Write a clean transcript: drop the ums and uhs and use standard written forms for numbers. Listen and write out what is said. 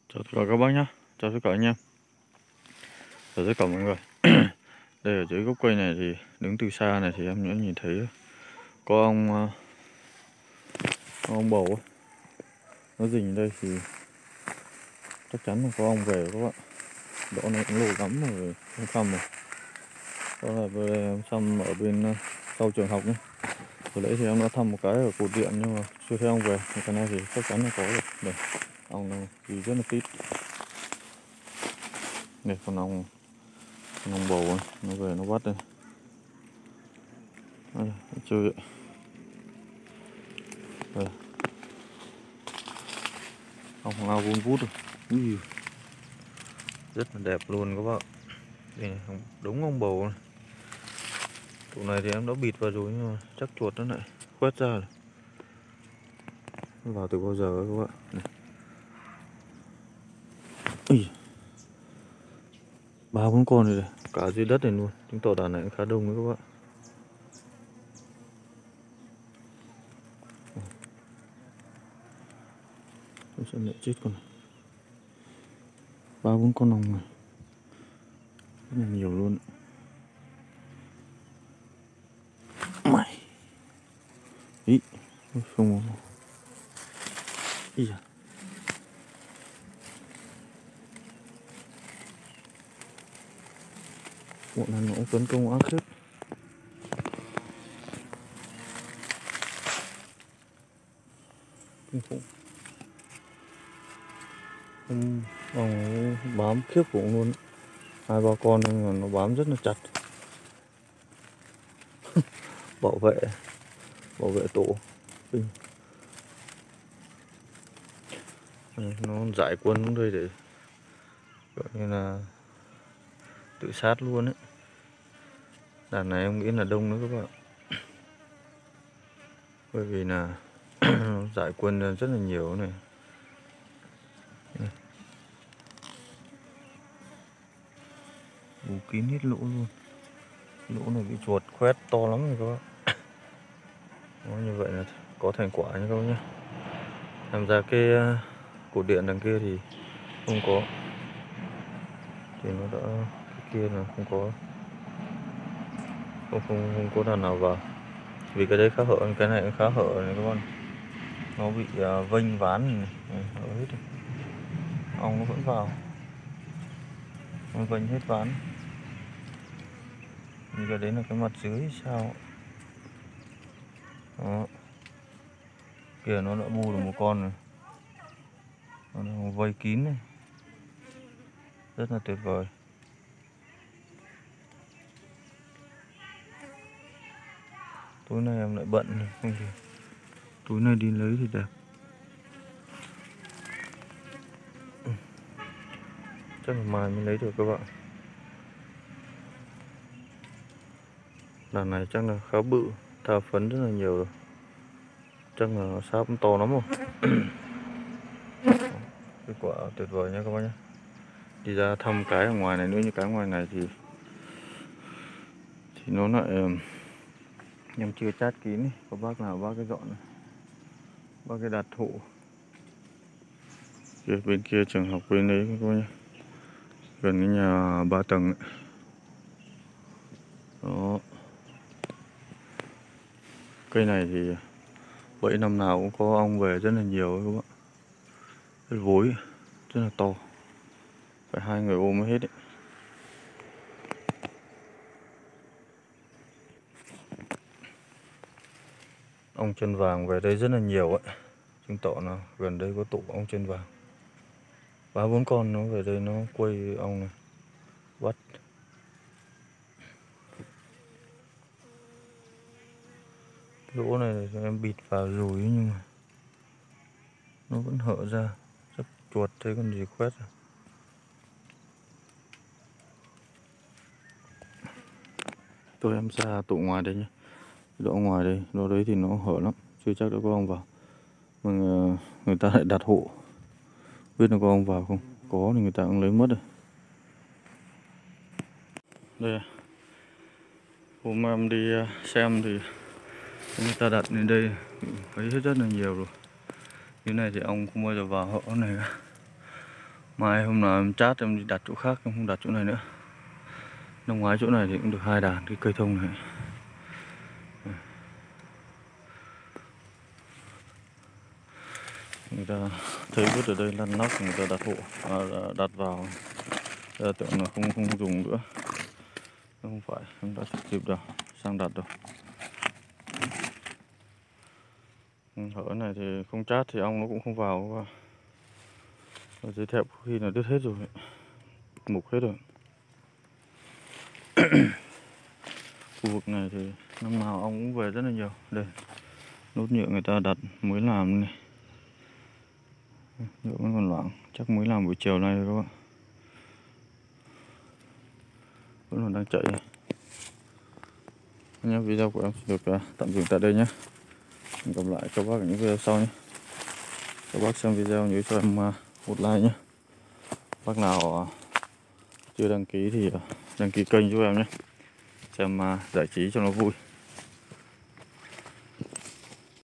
Chào tất cả các bác nhé, chào tất cả anh em, chào tất cả mọi người. Đây ở dưới gốc cây này thì đứng từ xa này thì em đã nhìn thấy có ông bầu ấy. Nó rình đây thì chắc chắn là có ông về các bạn. Độ này cũng lâu lắm rồi không thăm rồi. Đó là vừa đây em thăm ở bên sau trường học nhé. Vừa nãy thì em đã thăm một cái ở cột điện nhưng mà chưa thấy ông về. Cái này thì chắc chắn là có rồi. Đây, ông này thì rất là tít. Đây con ông bầu ấy, nó về nó bắt đây. Đây, chơi ạ. Đây. Ông lao vun vút rồi. Ui, rất là đẹp luôn các bạn. Đây này, đúng ông bầu này. Tụ này thì em đã bịt vào rồi nhưng mà chắc chuột nó lại quét ra rồi. Nó vào từ bao giờ các bạn này. Ui, 3-4 con rồi này, cả dưới đất này luôn. Chứng tỏ đàn này cũng khá đông đấy các bạn. Tôi sẽ lại chết con này. 3-4 con ong này, rất là nhiều luôn. Mày ý không. Ý à. Bọn này nó cũng tấn công ác hết. Kinh khủng. Ong bám khiếp cũng luôn. 2-3 con nhưng mà nó bám rất là chặt. bảo vệ tổ. Nó giải quân xuống đây để gọi như là tự sát luôn ấy. Đàn này em nghĩ là đông nữa các bạn, bởi vì là nó giải quân rất là nhiều này. Bù kín hết lỗ luôn. Lỗ này bị chuột khoét to lắm rồi các bạn. Đó, như vậy là có thành quả nha các bác nhé. Làm ra cái cột điện đằng kia thì không có, thì nó đã, cái kia là không có, không có đàn nào vào, vì cái đấy khá hở, cái này cũng khá hở này các bạn. Nó bị vênh ván này, hở hết rồi. Ong nó vẫn vào, nó vênh hết ván. Như cái đấy là cái mặt dưới sao. Đó. Kìa, nó đã bu được một con rồi. Nó đang vây kín này, rất là tuyệt vời. Tối nay em lại bận rồi, không thì tối nay đi lấy thì đẹp. Chắc là mai mới lấy được các bạn. Đàn này chắc là khá bự, thả phấn rất là nhiều rồi. Chắc là sáp cũng to lắm rồi. Kết quả tuyệt vời nha các bác nhé. Đi ra thăm cái ở ngoài này nữa, như cái ngoài này thì nó lại em chưa chát kín ấy. Có bác nào bác cái dọn này, bác cái đặt hộ. Bên kia trường học bên đấy các bác nhé, gần cái nhà 3 tầng ấy. Đó. Cây này thì 7 năm nào cũng có ong về rất là nhiều các bạn. Cái vối rất là to, phải 2 người ôm mới hết ấy. Ong chân vàng về đây rất là nhiều ấy, chứng tỏ là gần đây có tụ ong chân vàng. 3-4 con nó về đây nó quây ong này, bắt. Lỗ này em bịt vào rồi nhưng mà nó vẫn hở ra, chắc chuột thấy con gì quét rồi. Tôi em ra tụ ngoài đây nhé, độ ngoài đây, độ đấy thì nó hở lắm, chưa chắc đã có ong vào. Mà người ta lại đặt hộ, biết nó có ong vào không? Có thì người ta cũng lấy mất rồi. Đây, hôm em đi xem thì người ta đặt lên đây thấy rất là nhiều rồi. Như này thì ong không bao giờ vào hỡ này cả. Mai hôm nào em chát em đi đặt chỗ khác, em không đặt chỗ này nữa. Năm ngoái chỗ này thì cũng được 2 đàn cái cây thông này. Người ta thấy vứt ở đây lăn nóc, người ta đặt hộ, đặt vào, tưởng là không dùng nữa. Không phải, em đã trực tiếp đâu, sang đặt rồi. Hở này thì không chát thì ong nó cũng không vào. Ở dưới thẹp khi là đứt hết rồi, mục hết rồi. Khu vực này thì năm nào ong cũng về rất là nhiều. Đây, nốt nhựa người ta đặt mới làm này. Nhựa vẫn còn loãng, chắc mới làm buổi chiều nay các bạn. Vẫn còn đang chạy. Nhé, video của em được tạm dừng tại đây nhé. Hẹn gặp lại các bác ở những video sau nhé. Các bác xem video nhớ cho em một like nhé. Bác nào chưa đăng ký thì đăng ký kênh giúp em nhé. Xem giải trí cho nó vui.